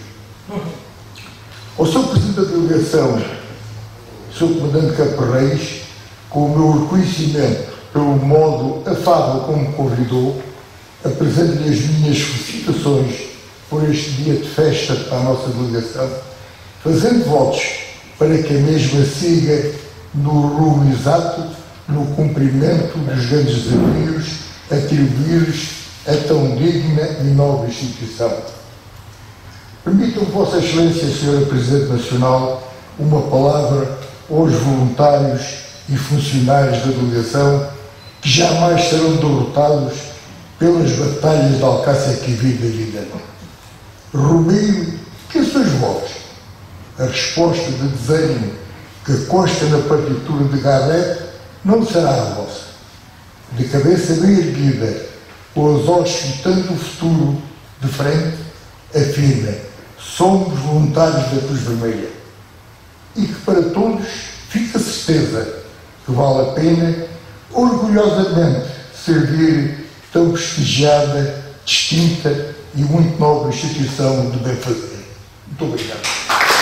Ao Sr. Presidente da Delegação, Sr. Comandante Caparreis, com o meu reconhecimento pelo modo afável como me convidou, apresento-lhe as minhas felicitações por este dia de festa para a nossa delegação, fazendo votos para que a mesma siga no rumo exato, no cumprimento dos grandes desafios atribuídos a tão digna e nobre instituição. Permitam, Vossa Excelência, Sra. Presidente Nacional, uma palavra aos voluntários e funcionários da delegação que jamais serão derrotados pelas batalhas de Alcácer Quibir da vida. Romeiro, que sois vós? A resposta de desenho que consta na partitura de Garrett não será a vossa. De cabeça bem erguida, com os olhos fitando o futuro de frente, afirma: somos voluntários da Cruz Vermelha. E que para todos fica a certeza que vale a pena orgulhosamente servir tão prestigiada, distinta e muito nobre instituição de bem fazer. Muito obrigado.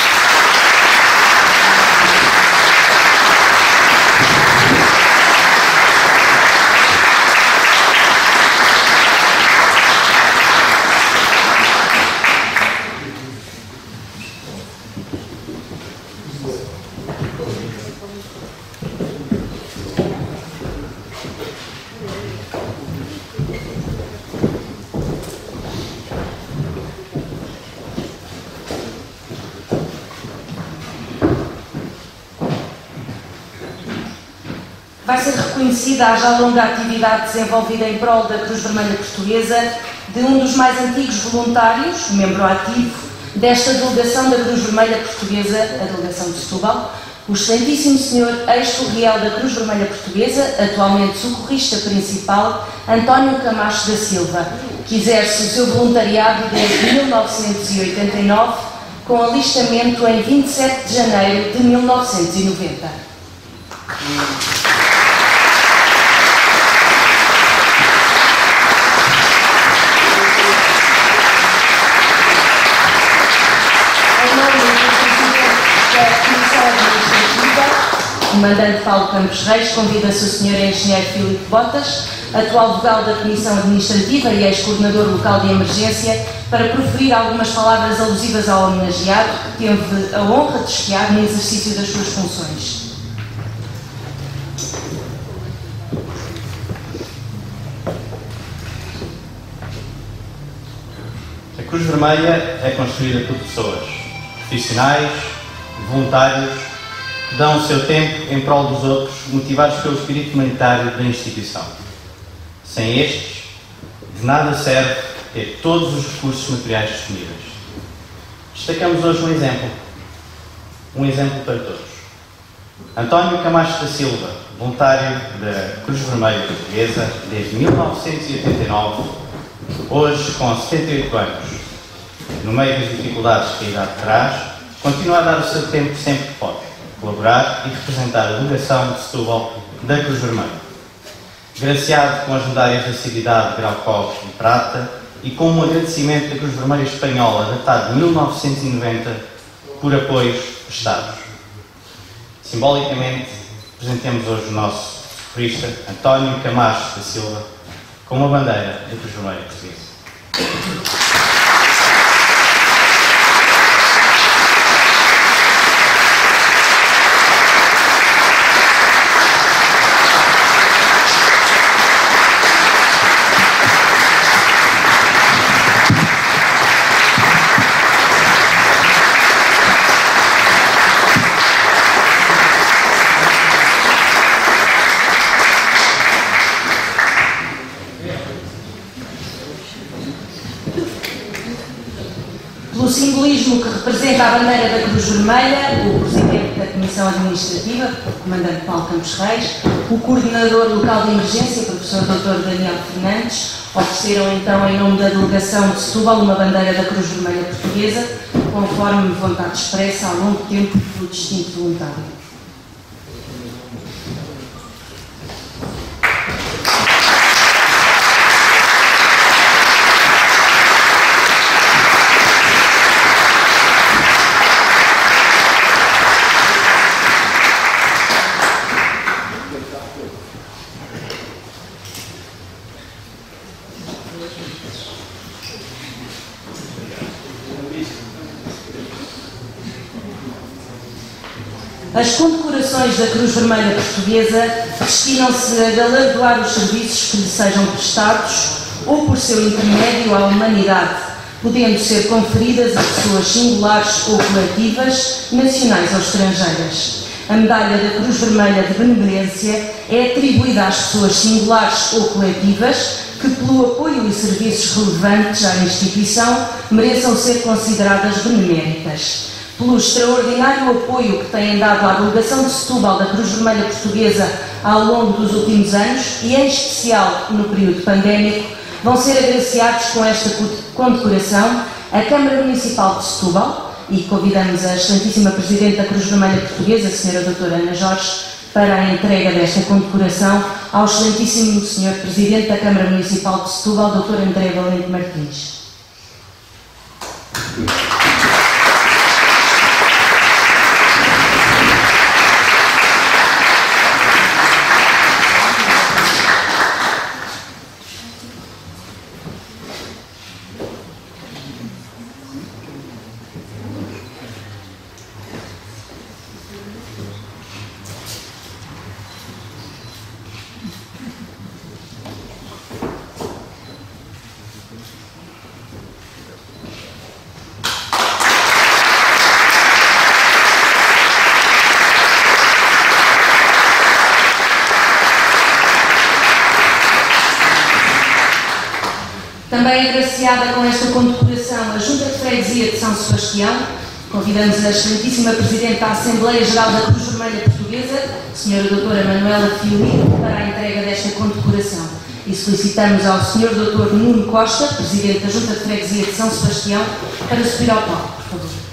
Vai ser reconhecida a já longa atividade desenvolvida em prol da Cruz Vermelha Portuguesa de um dos mais antigos voluntários, membro ativo, desta delegação da Cruz Vermelha Portuguesa, a delegação de Setúbal, o excelentíssimo Sr. Ex-Surreal da Cruz Vermelha Portuguesa, atualmente socorrista principal, António Camacho da Silva, que exerce o seu voluntariado desde 1989, com alistamento em 27 de janeiro de 1990. O Comandante Paulo Campos Reis convida-se o Sr. Engenheiro Filipe Botas, atual vogal da Comissão Administrativa e ex-coordenador local de emergência, para proferir algumas palavras alusivas ao homenageado que teve a honra de esquiar no exercício das suas funções. A Cruz Vermelha é construída por pessoas. profissionais, voluntários, que dão o seu tempo em prol dos outros, motivados pelo espírito humanitário da instituição. Sem estes, de nada serve ter todos os recursos materiais disponíveis. Destacamos hoje um exemplo para todos. António Camacho da Silva, voluntário da Cruz Vermelha Portuguesa desde 1989, hoje com 78 anos, no meio das dificuldades que a idade traz, continua a dar o seu tempo sempre que pode, colaborar e representar a delegação de Setúbal da Cruz Vermelha. Graciado com as medalhas da Cividade de Grau Cobre e Prata e com um agradecimento da Cruz Vermelha Espanhola datado de 1990 por apoios prestados. Simbolicamente, apresentemos hoje o nosso socorrista António Camacho da Silva com uma bandeira da Cruz Vermelha Portuguesa. Pelo simbolismo que representa a bandeira da Cruz Vermelha, o Presidente da Comissão Administrativa, o Comandante Paulo Campos Reis, o Coordenador Local de Emergência, o Professor Dr. Daniel Fernandes, ofereceram então, em nome da Delegação de Setúbal, uma bandeira da Cruz Vermelha Portuguesa, conforme vontade expressa ao longo tempo pelo distinto voluntário. As condecorações da Cruz Vermelha Portuguesa destinam-se a galardoar os serviços que lhe sejam prestados ou por seu intermédio à humanidade, podendo ser conferidas a pessoas singulares ou coletivas, nacionais ou estrangeiras. A medalha da Cruz Vermelha de Benemerência é atribuída às pessoas singulares ou coletivas que, pelo apoio e serviços relevantes à instituição, mereçam ser consideradas beneméritas. Pelo extraordinário apoio que têm dado à Delegação de Setúbal da Cruz Vermelha Portuguesa ao longo dos últimos anos, e em especial no período pandémico, vão ser agraciados com esta condecoração a Câmara Municipal de Setúbal, e convidamos a excelentíssima Presidente da Cruz Vermelha Portuguesa, a Sra. Doutora Ana Jorge, para a entrega desta condecoração ao excelentíssimo Sr. Presidente da Câmara Municipal de Setúbal, Dr. André Valente Martins. Também agraciada com esta condecoração a Junta de Freguesia de São Sebastião, convidamos a excelentíssima Presidente da Assembleia Geral da Cruz Vermelha Portuguesa, Sra. Doutora Manuela Fiorino, para a entrega desta condecoração. E solicitamos ao Sr. Dr. Nuno Costa, Presidente da Junta de Freguesia de São Sebastião, para subir ao palco, por favor.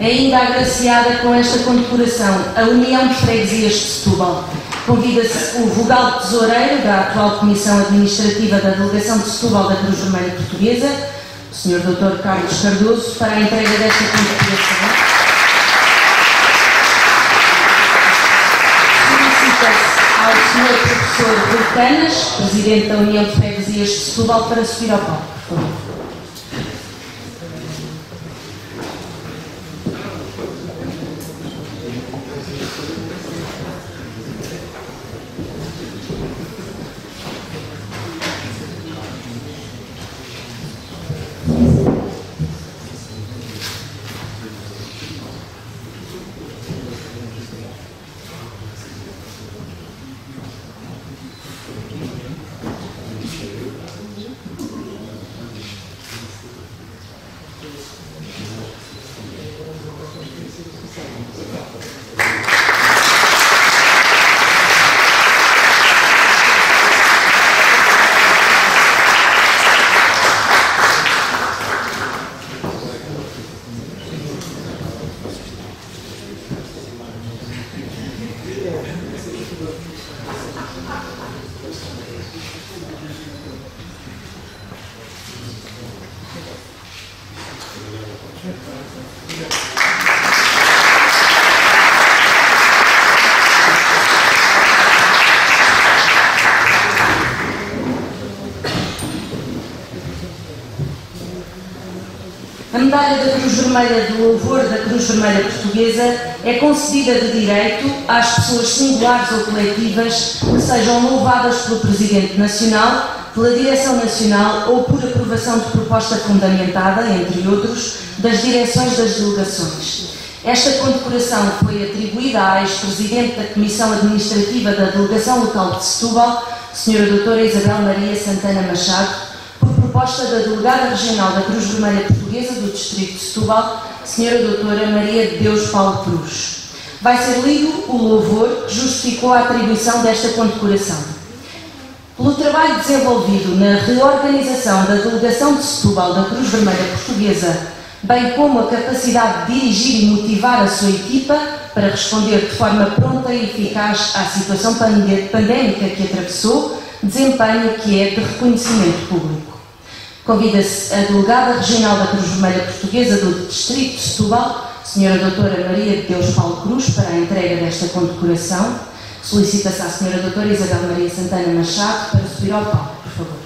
ainda agraciada com esta condecoração a União de Freguesias de Setúbal. Convida-se o vogal tesoureiro da atual Comissão Administrativa da Delegação de Setúbal da Cruz Vermelha Portuguesa, o Sr. Dr. Carlos Cardoso, para a entrega desta condecoração. Solicita-se ao Sr. Professor Rui Canas, Presidente da União de Freguesias de Setúbal, para subir ao palco, por favor. A medalha da Cruz Vermelha do Louvor da Cruz Vermelha Portuguesa é concedida de direito às pessoas singulares ou coletivas que sejam louvadas pelo Presidente Nacional, pela Direção Nacional ou por aprovação de proposta fundamentada, entre outros, das direções das delegações. Esta condecoração foi atribuída à ex-presidente da Comissão Administrativa da Delegação Local de Setúbal, Sra. Doutora Isabel Maria Santana Machado, por proposta da Delegada Regional da Cruz Vermelha Portuguesa do Distrito de Setúbal, Sra. Doutora Maria de Deus Paulo Cruz. Vai ser lido o louvor que justificou a atribuição desta condecoração. Pelo trabalho desenvolvido na reorganização da Delegação de Setúbal da Cruz Vermelha Portuguesa, bem como a capacidade de dirigir e motivar a sua equipa para responder de forma pronta e eficaz à situação pandémica que atravessou, desempenho que é de reconhecimento público. Convida-se a Delegada Regional da Cruz Vermelha Portuguesa do Distrito de Setúbal, Sra. Doutora Maria de Deus Paulo Cruz, para a entrega desta condecoração. Solicita-se à Sra. Doutora Isabel Maria Santana Machado para subir ao palco, por favor.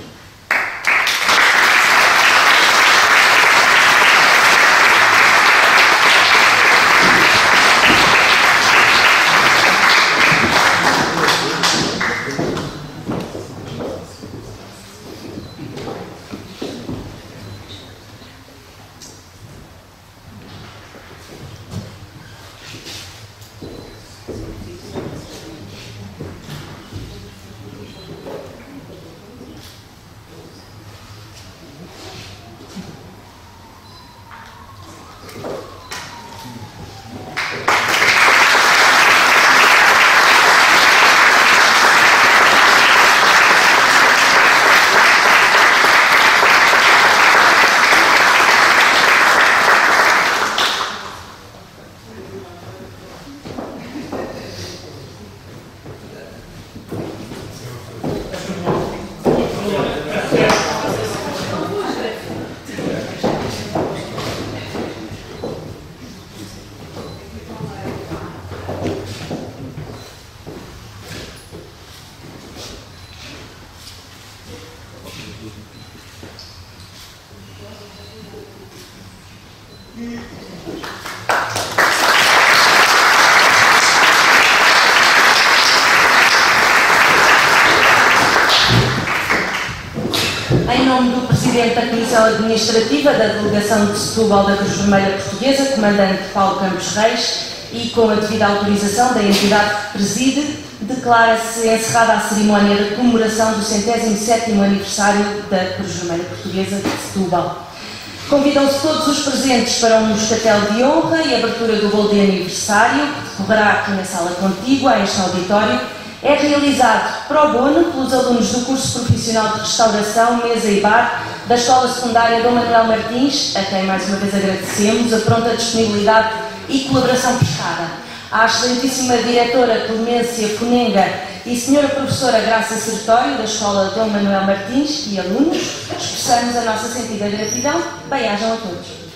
Em nome do Presidente da Comissão Administrativa da Delegação de Setúbal da Cruz Vermelha Portuguesa, Comandante Paulo Campos Reis, e com a devida autorização da entidade que preside, declara-se encerrada a cerimónia de comemoração do 107º aniversário da Cruz Vermelha Portuguesa de Setúbal. Convidam-se todos os presentes para um moscatel de honra e abertura do bolo de aniversário, que decorrerá aqui na sala contígua, a este auditório. É realizado pro bono pelos alunos do curso profissional de restauração, mesa e bar da Escola Secundária Dom Manuel Martins, a quem mais uma vez agradecemos a pronta disponibilidade e colaboração prestada. À excelentíssima diretora Clemência Fonenga e senhora professora Graça Sertório, da Escola Dom Manuel Martins, e alunos, expressamos a nossa sentida gratidão. Bem-ajam a todos.